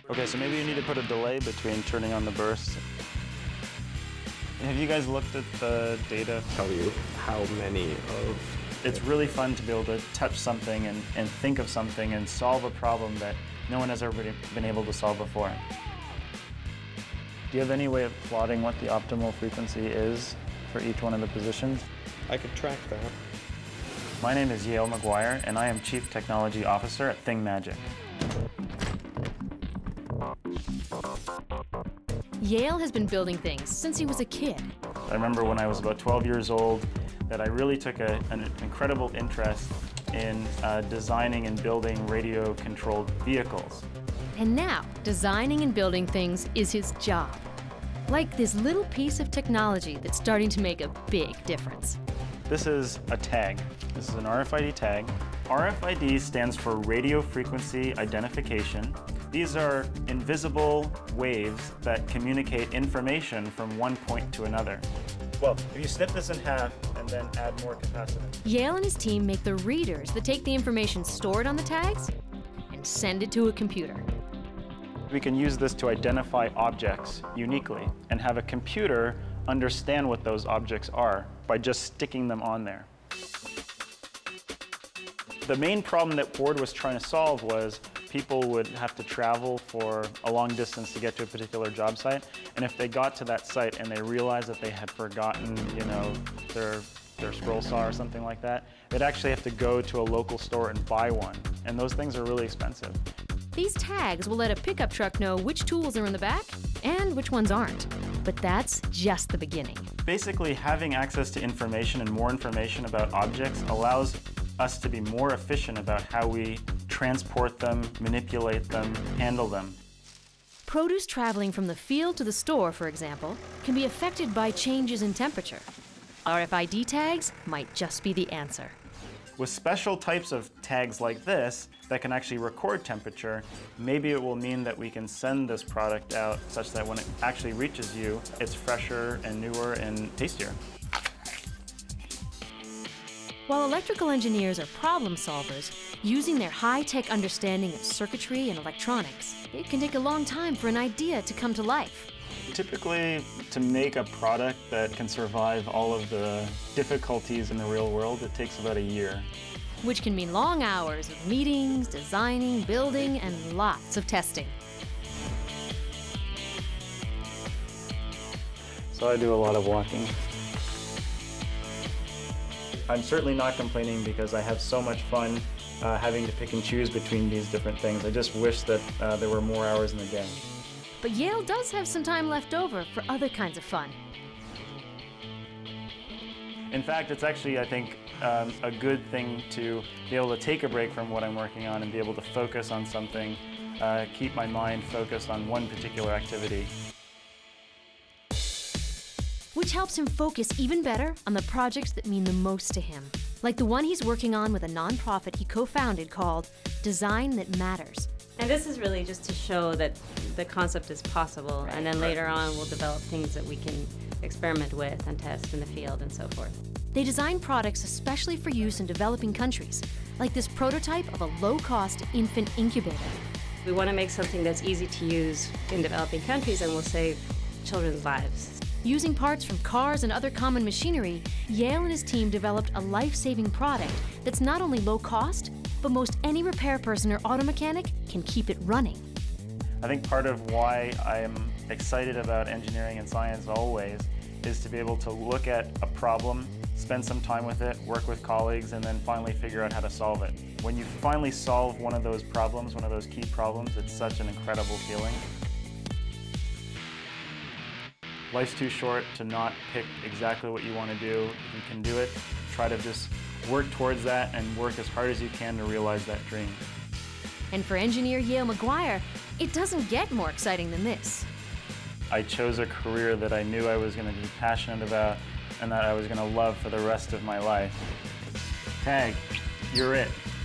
Okay, so maybe you need to put a delay between turning on the burst. Have you guys looked at the data? Tell you how many of... It's really fun to be able to touch something and think of something and solve a problem that no one has ever been able to solve before. Do you have any way of plotting what the optimal frequency is for each one of the positions? I could track that. My name is Yael Mcguire, and I am Chief Technology Officer at ThingMagic. Yael has been building things since he was a kid. I remember when I was about 12 years old that I really took an incredible interest in designing and building radio-controlled vehicles. And now, designing and building things is his job. Like this little piece of technology that's starting to make a big difference. This is a tag. This is an RFID tag. RFID stands for radio frequency identification. These are invisible waves that communicate information from one point to another. Well, if you snip this in half and then add more capacitance. Yael and his team make the readers that take the information stored on the tags and send it to a computer. We can use this to identify objects uniquely and have a computer understand what those objects are by just sticking them on there. The main problem that Ford was trying to solve was people would have to travel for a long distance to get to a particular job site, and if they got to that site and they realized that they had forgotten, you know, their scroll saw or something like that, they'd actually have to go to a local store and buy one, and those things are really expensive. These tags will let a pickup truck know which tools are in the back and which ones aren't. But that's just the beginning. Basically, having access to information and more information about objects allows us to be more efficient about how we transport them, manipulate them, handle them. Produce traveling from the field to the store, for example, can be affected by changes in temperature. RFID tags might just be the answer. With special types of tags like this that can actually record temperature, maybe it will mean that we can send this product out such that when it actually reaches you, it's fresher and newer and tastier. While electrical engineers are problem solvers, using their high-tech understanding of circuitry and electronics, it can take a long time for an idea to come to life. Typically, to make a product that can survive all of the difficulties in the real world, it takes about a year. Which can mean long hours of meetings, designing, building, and lots of testing. So I do a lot of walking. I'm certainly not complaining because I have so much fun having to pick and choose between these different things. I just wish that there were more hours in the day. But Yael does have some time left over for other kinds of fun. In fact, it's actually, I think, a good thing to be able to take a break from what I'm working on and be able to focus on something, keep my mind focused on one particular activity. Which helps him focus even better on the projects that mean the most to him. Like the one he's working on with a nonprofit he co-founded called Design That Matters. And this is really just to show that the concept is possible, and then later on we'll develop things that we can experiment with and test in the field and so forth. They design products especially for use in developing countries, like this prototype of a low-cost infant incubator. We want to make something that's easy to use in developing countries and will save children's lives. Using parts from cars and other common machinery, Yael and his team developed a life-saving product that's not only low cost, but most any repair person or auto mechanic can keep it running. I think part of why I'm excited about engineering and science always is to be able to look at a problem, spend some time with it, work with colleagues, and then finally figure out how to solve it. When you finally solve one of those problems, one of those key problems, it's such an incredible feeling. Life's too short to not pick exactly what you want to do. If you can do it, try to just work towards that and work as hard as you can to realize that dream. And for engineer Yael Mcguire, it doesn't get more exciting than this. I chose a career that I knew I was going to be passionate about and that I was going to love for the rest of my life. Tag, you're it.